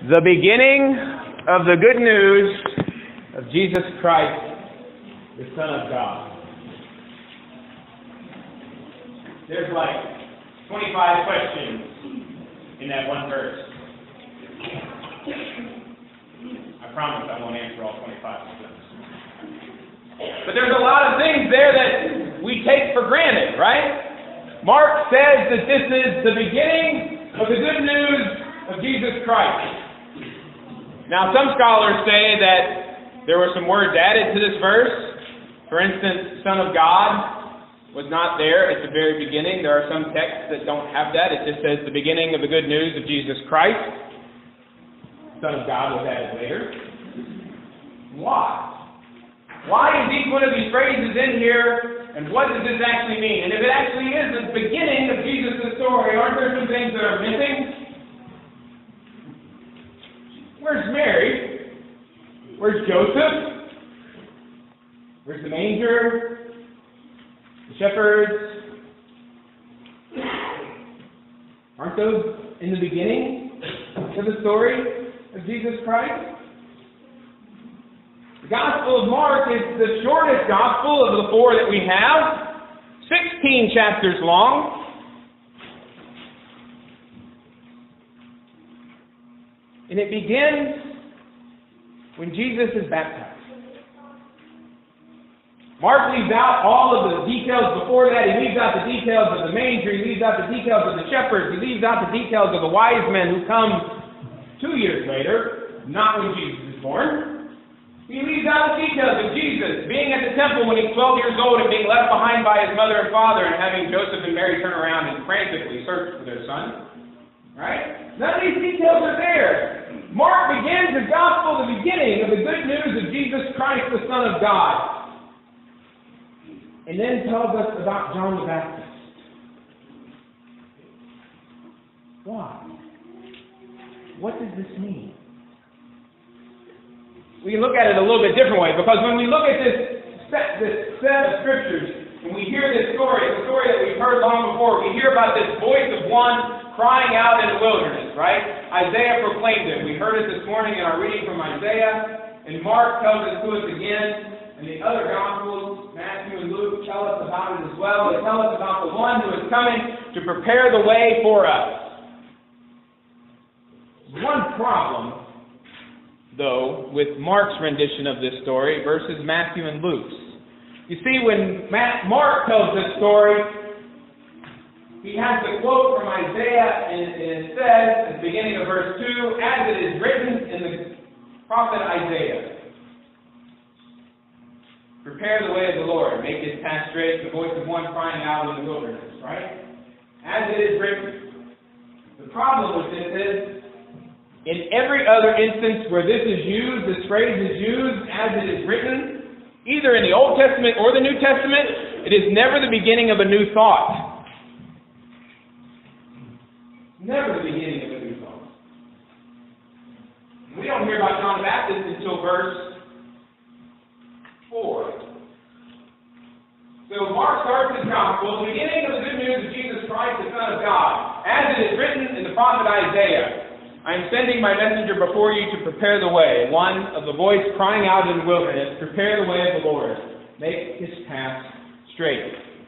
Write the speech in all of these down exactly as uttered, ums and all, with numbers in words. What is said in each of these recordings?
The beginning of the good news of Jesus Christ, the Son of God. There's like twenty-five questions in that one verse. I promise I won't answer all twenty-five of them. But there's a lot of things there that we take for granted, right? Mark says that this is the beginning of the good news of Jesus Christ. Now, some scholars say that there were some words added to this verse. For instance, Son of God was not there at the very beginning. There are some texts that don't have that. It just says the beginning of the good news of Jesus Christ. Son of God was added later. Why? Why is each one of these phrases in here, and what does this actually mean? And if it actually is the beginning of Jesus' story, aren't there some things that are missing? Where's Mary? Where's Joseph? Where's the manger? The shepherds? Aren't those in the beginning of the story of Jesus Christ? The Gospel of Mark is the shortest Gospel of the four that we have, sixteen chapters long. And it begins when Jesus is baptized. Mark leaves out all of the details before that. He leaves out the details of the manger. He leaves out the details of the shepherds. He leaves out the details of the wise men who come two years later, not when Jesus is born. He leaves out the details of Jesus being at the temple when he's twelve years old and being left behind by his mother and father and having Joseph and Mary turn around and frantically search for their son. Right? None of these details are there. Mark begins the gospel, the beginning of the good news of Jesus Christ, the Son of God. And then tells us about John the Baptist. Why? What does this mean? We can look at it a little bit different way, because when we look at this set, this set of scriptures, and we hear this story, the story that we've heard long before, we hear about this voice of one crying out in the wilderness, right? Isaiah proclaimed it. We heard it this morning in our reading from Isaiah, and Mark tells it to us again, and the other Gospels, Matthew and Luke, tell us about it as well. They tell us about the one who is coming to prepare the way for us. One problem, though, with Mark's rendition of this story versus Matthew and Luke's. You see, when Mark tells this story, he has the quote from Isaiah, and it says, at the beginning of verse two, as it is written in the prophet Isaiah, prepare the way of the Lord, make his path straight, the voice of one crying out in the wilderness, right? As it is written. The problem with this is, in every other instance where this is used, this phrase is used as it is written, either in the Old Testament or the New Testament, it is never the beginning of a new thought. Never the beginning of a new thought. We don't hear about John the Baptist until verse four. So Mark starts his gospel, the beginning of the good news of Jesus Christ, the Son of God, as it is written in the prophet Isaiah. I am sending my messenger before you to prepare the way, one of the voice crying out in the wilderness, prepare the way of the Lord, make his path straight.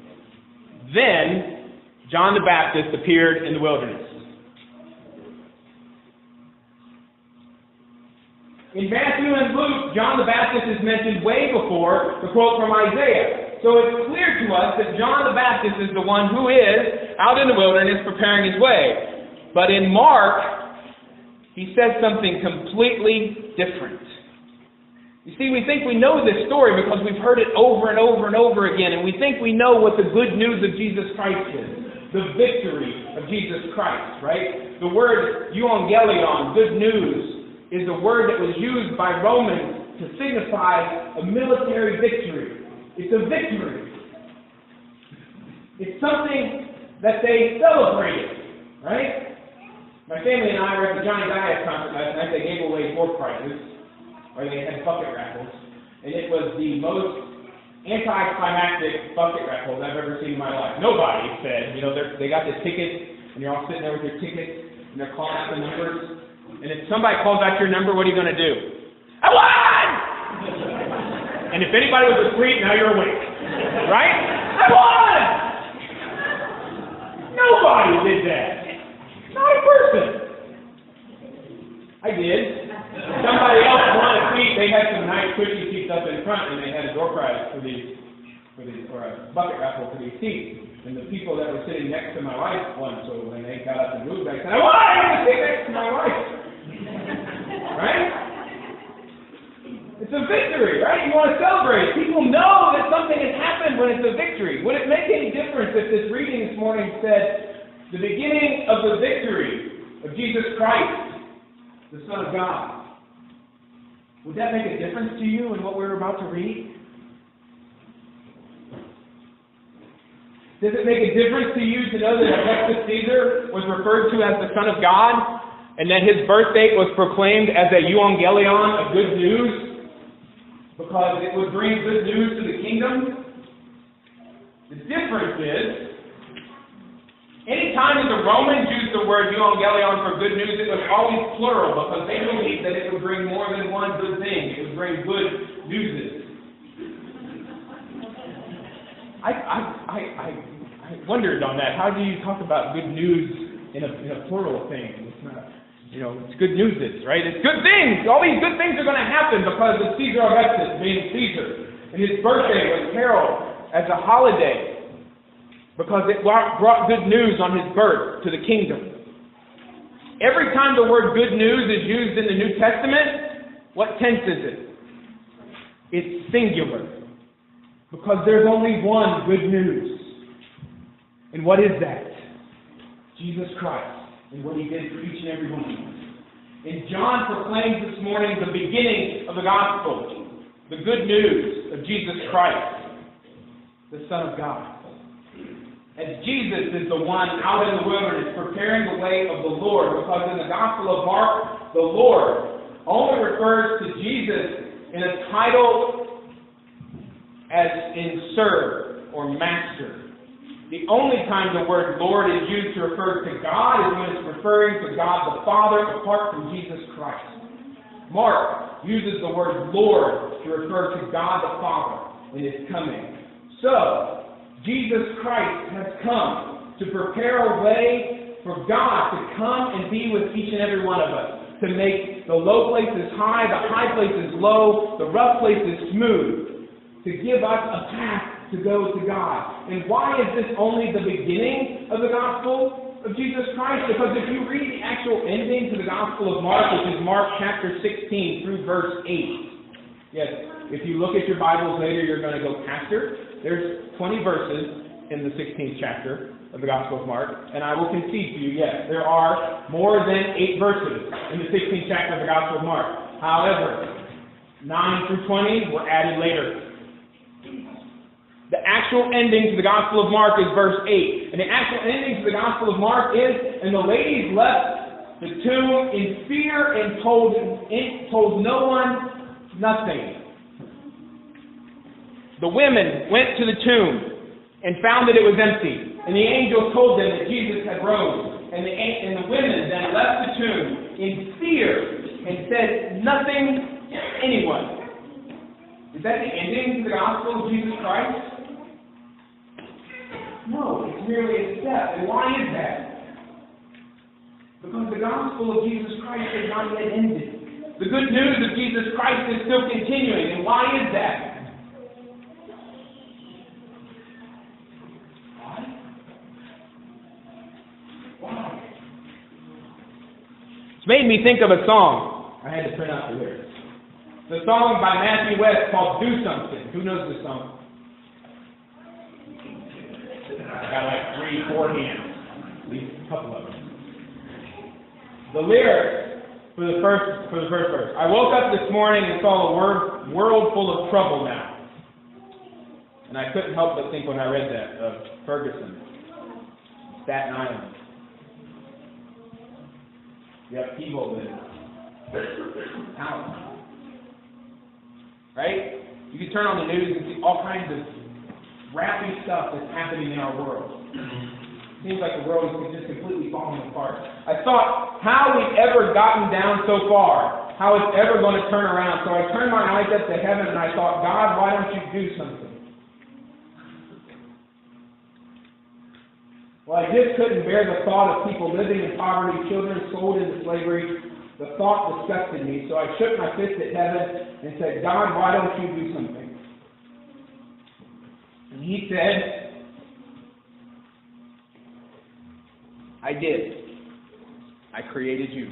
Then John the Baptist appeared in the wilderness. In Matthew and Luke, John the Baptist is mentioned way before the quote from Isaiah. So it's clear to us that John the Baptist is the one who is out in the wilderness preparing his way. But in Mark, he says something completely different. You see, we think we know this story because we've heard it over and over and over again, and we think we know what the good news of Jesus Christ is. The victory of Jesus Christ, right? The word euangelion, good news, is a word that was used by Romans to signify a military victory. It's a victory. It's something that they celebrated, right? My family and I were at the Johnny Dias concert last night. They gave away door prizes, or they had bucket raffles, and it was the most anticlimactic bucket raffles I've ever seen in my life. Nobody said, you know, they got the ticket, and you're all sitting there with your tickets, and they're calling out the numbers, And if somebody calls out your number, what are you going to do? I won! And if anybody was asleep, now you're awake. Right? I won! Nobody did that. Not a person. I did. Somebody else wanted a seat. They had some nice cushy seats up in front, and they had a door prize for these, for these, or a bucket raffle for these seats. And the people that were sitting next to my wife won. So when they got up and moved, I said, "I won! I get to sit next to my wife." Right? It's a victory, right? You want to celebrate. People know that something has happened when it's a victory. Would it make any difference if this reading this morning said, the beginning of the victory of Jesus Christ, the Son of God? Would that make a difference to you in what we're about to read? Does it make a difference to you to know that Augustus Caesar was referred to as the Son of God, and that his birth date was proclaimed as a euangelion, a good news, because it would bring good news to the kingdom? The difference is, anytime that the Romans used the word euangelion for good news, it was always plural, because they believed that it would bring more than one good thing. It would bring good news. I, I, I, I, I wondered on that. How do you talk about good news in a, in a plural thing? It's not, you know, it's good news, right? It's good things. All these good things are going to happen because of Caesar Augustus being Caesar. And his birthday was heralded as a holiday because it brought good news on his birth to the kingdom. Every time the word good news is used in the New Testament, what tense is it? It's singular. Because there's only one good news. And what is that? Jesus Christ and what He did for each and every one of us. And John proclaims this morning the beginning of the gospel, the good news of Jesus Christ, the Son of God. As Jesus is the one out in the wilderness preparing the way of the Lord, because in the Gospel of Mark, the Lord only refers to Jesus in a title as in serve or master. The only time the word Lord is used to refer to God is when it's referring to God the Father apart from Jesus Christ. Mark uses the word Lord to refer to God the Father in His coming. So, Jesus Christ has come to prepare a way for God to come and be with each and every one of us, to make the low places high, the high places low, the rough places smooth, to give us a path to go to God. And why is this only the beginning of the gospel of Jesus Christ? Because if you read the actual ending to the Gospel of Mark, which is Mark chapter sixteen through verse eight. Yes, if you look at your Bibles later, you're going to go, Pastor, there's twenty verses in the sixteenth chapter of the Gospel of Mark, and I will concede to you, yes, there are more than eight verses in the sixteenth chapter of the Gospel of Mark. However, nine through twenty were added later. The actual ending to the Gospel of Mark is verse eight. And the actual ending to the Gospel of Mark is, and the ladies left the tomb in fear and told, told no one nothing. The women went to the tomb and found that it was empty. And the angel told them that Jesus had rose. And the, and the women then left the tomb in fear and said nothing to anyone. Is that the ending to the Gospel of Jesus Christ? No, it's merely a step. And why is that? Because the gospel of Jesus Christ has not yet ended. The good news of Jesus Christ is still continuing. And why is that? Why? Why? It's made me think of a song. I had to print out the lyrics. The song by Matthew West called Do Something. Who knows this song? I got like three, four hands, at least a couple of them. The lyrics for the first for the first verse. I woke up this morning and saw a word, world full of trouble now. And I couldn't help but think when I read that of Ferguson, Staten Island. The upheaval in town. Right? You can turn on the news and see all kinds of rappy stuff that's happening in our world. seems like the world is just completely falling apart. I thought, how we've ever gotten down so far, how it's ever going to turn around. So I turned my eyes up to heaven and I thought, God, why don't you do something? Well, I just couldn't bear the thought of people living in poverty, children sold into slavery. The thought disgusted me, so I shook my fist at heaven and said, God, why don't you do something? And he said, I did. I created you.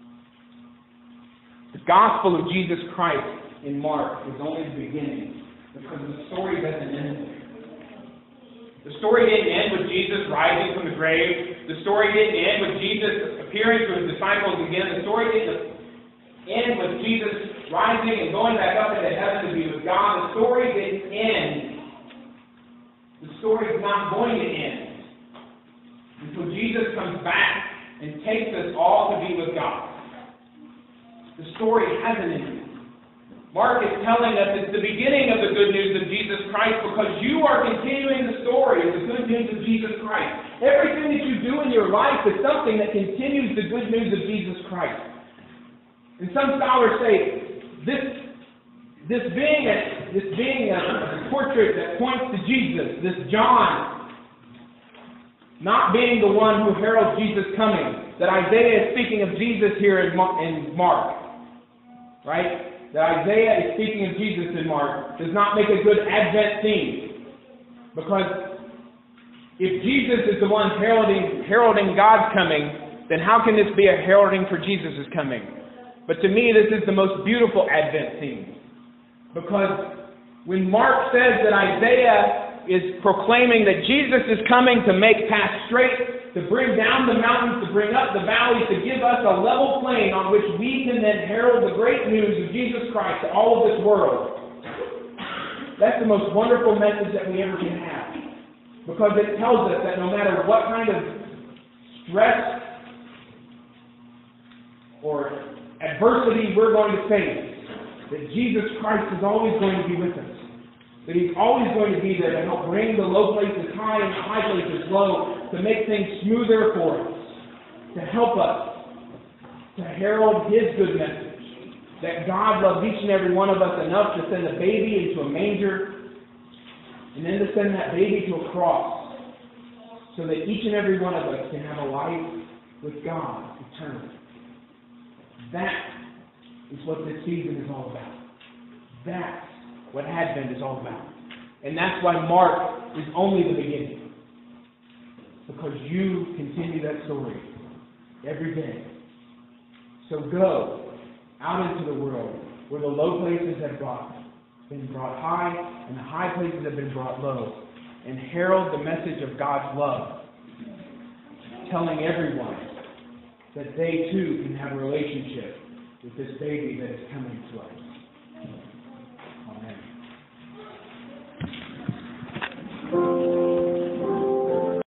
The gospel of Jesus Christ in Mark is only the beginning, because the story doesn't end there. The story didn't end with Jesus rising from the grave. The story didn't end with Jesus appearing to his disciples again. The story didn't end with Jesus rising and going back up into heaven to be with God. The story didn't end. The story is not going to end until Jesus comes back and takes us all to be with God. The story hasn't ended. Mark is telling us it's the beginning of the good news of Jesus Christ, because you are continuing the story of the good news of Jesus Christ. Everything that you do in your life is something that continues the good news of Jesus Christ. And some scholars say this, this being a, this being a portrait that points to Jesus, this John not being the one who heralds Jesus coming, that Isaiah is speaking of Jesus here in Mark, right? That Isaiah is speaking of Jesus in Mark does not make a good Advent theme. Because if Jesus is the one heralding, heralding God's coming, then how can this be a heralding for Jesus' coming? But to me, this is the most beautiful Advent theme. Because when Mark says that Isaiah is proclaiming that Jesus is coming to make paths straight, to bring down the mountains, to bring up the valleys, to give us a level plain on which we can then herald the great news of Jesus Christ to all of this world. That's the most wonderful message that we ever can have. Because it tells us that no matter what kind of stress or adversity we're going to face, that Jesus Christ is always going to be with us. That He's always going to be there to help bring the low places high and the high places low, to make things smoother for us, to help us, to herald His good message, that God loved each and every one of us enough to send a baby into a manger, and then to send that baby to a cross, so that each and every one of us can have a life with God eternally. That is what this season is all about. That's what Advent is all about. And that's why Mark is only the beginning. Because you continue that story every day. So go out into the world where the low places have brought, been brought high and the high places have been brought low, and herald the message of God's love, telling everyone that they too can have a relationship with this baby that is coming to us.